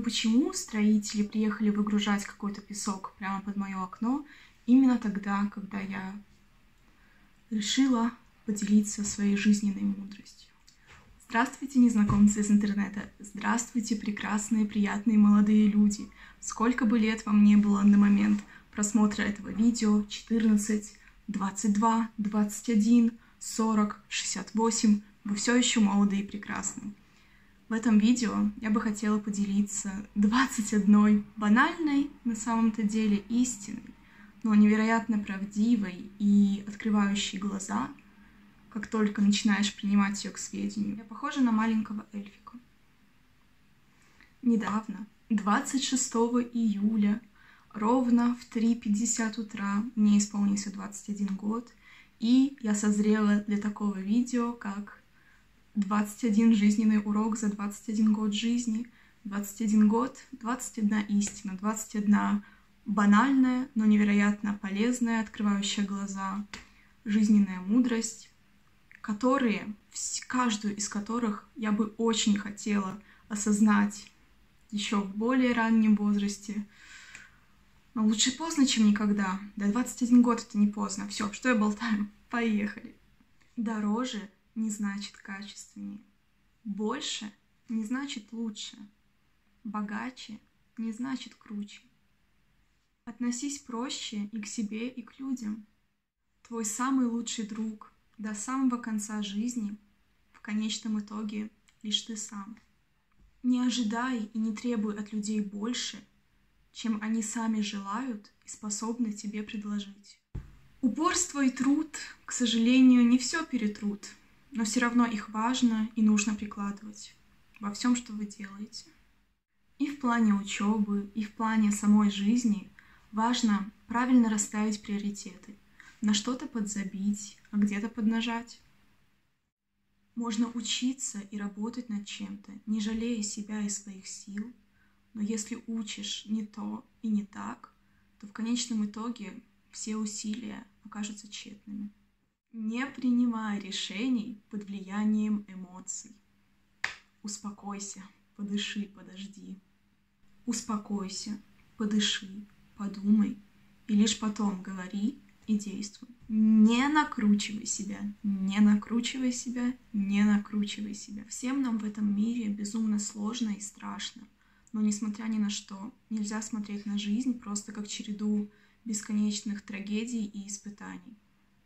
почему строители приехали выгружать какой-то песок прямо под мое окно именно тогда, когда я решила поделиться своей жизненной мудростью. Здравствуйте, незнакомцы из интернета! Здравствуйте, прекрасные, приятные молодые люди! Сколько бы лет вам не было на момент просмотра этого видео, 14, 22, 21, 40, 68, вы все еще молоды и прекрасны. В этом видео я бы хотела поделиться 21 банальной на самом-то деле истиной, но невероятно правдивой и открывающей глаза, как только начинаешь принимать ее к сведению. Я похожа на маленького эльфика. Недавно, 26 июля, ровно в 3:50 утра, мне исполнился 21 год, и я созрела для такого видео, как 21 жизненный урок за 21 год жизни, 21 год, 21 истина, 21 банальная, но невероятно полезная, открывающая глаза, жизненная мудрость, каждую из которых я бы очень хотела осознать еще в более раннем возрасте. Но лучше поздно, чем никогда. Да, 21 год — это не поздно. Все, что я болтаю? Поехали. Дороже не значит качественнее. Больше не значит лучше. Богаче не значит круче. Относись проще и к себе, и к людям. Твой самый лучший друг до самого конца жизни в конечном итоге лишь ты сам. Не ожидай и не требуй от людей больше, чем они сами желают и способны тебе предложить. Упорство и труд, к сожалению, не все перетрут, но все равно их важно и нужно прикладывать во всем, что вы делаете. И в плане учебы, и в плане самой жизни важно правильно расставить приоритеты, на что-то подзабить, а где-то поднажать. Можно учиться и работать над чем-то, не жалея себя и своих сил, но если учишь не то и не так, то в конечном итоге все усилия окажутся тщетными. Не принимай решений под влиянием эмоций. Успокойся, подыши, подожди. Успокойся, подыши, подумай, и лишь потом говори и действуй. Не накручивай себя, не накручивай себя, не накручивай себя. Всем нам в этом мире безумно сложно и страшно. Но несмотря ни на что, нельзя смотреть на жизнь просто как череду бесконечных трагедий и испытаний.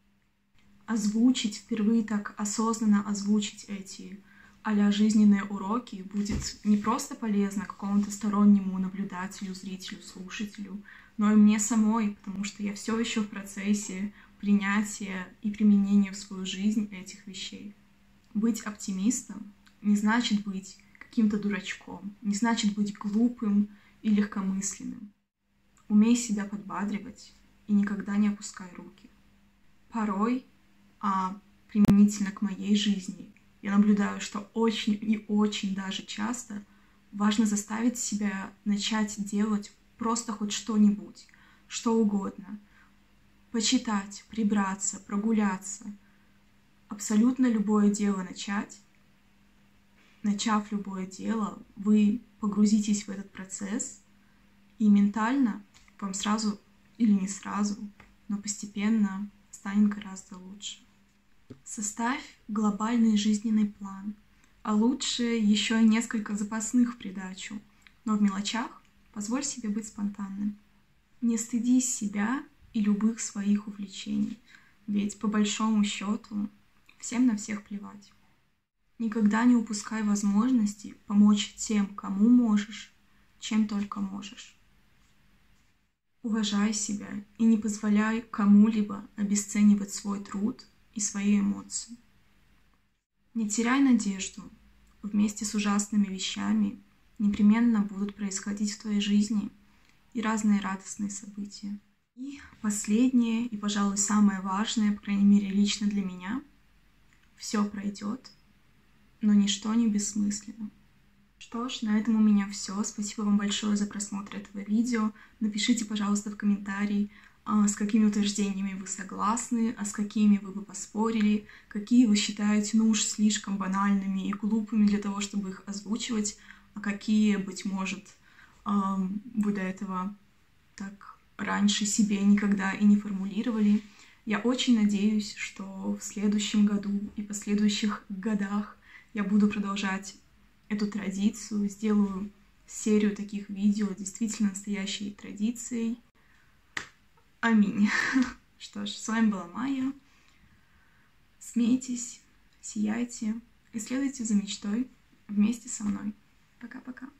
Впервые так осознанно озвучить эти а-ля жизненные уроки будет не просто полезно какому-то стороннему наблюдателю, зрителю, слушателю, но и мне самой, потому что я все еще в процессе принятия и применения в свою жизнь этих вещей. Быть оптимистом не значит быть каким-то дурачком, не значит быть глупым и легкомысленным. Умей себя подбадривать и никогда не опускай руки. Порой, применительно к моей жизни, я наблюдаю, что очень и очень даже часто важно заставить себя начать делать просто хоть что-нибудь, что угодно. Почитать, прибраться, прогуляться. Абсолютно любое дело начать. Начав любое дело, вы погрузитесь в этот процесс, и ментально вам сразу или не сразу, но постепенно станет гораздо лучше. Составь глобальный жизненный план, а лучше еще и несколько запасных в придачу, но в мелочах позволь себе быть спонтанным. Не стыдись себя и любых своих увлечений, ведь по большому счету всем на всех плевать. Никогда не упускай возможности помочь тем, кому можешь, чем только можешь. Уважай себя и не позволяй кому-либо обесценивать свой труд и свои эмоции. Не теряй надежду. Вместе с ужасными вещами непременно будут происходить в твоей жизни и разные радостные события. И последнее, и, пожалуй, самое важное, по крайней мере, лично для меня, все пройдет, но ничто не бессмысленно. Что ж, на этом у меня все. Спасибо вам большое за просмотр этого видео. Напишите, пожалуйста, в комментарии, с какими утверждениями вы согласны, а с какими вы бы поспорили, какие вы считаете, уж слишком банальными и глупыми для того, чтобы их озвучивать, а какие, быть может, вы до этого так раньше себе никогда и не формулировали. Я очень надеюсь, что в следующем году и последующих годах я буду продолжать эту традицию, сделаю серию таких видео, действительно настоящей традицией. Аминь. Что ж, с вами была Майя. Смейтесь, сияйте и следуйте за мечтой вместе со мной. Пока-пока.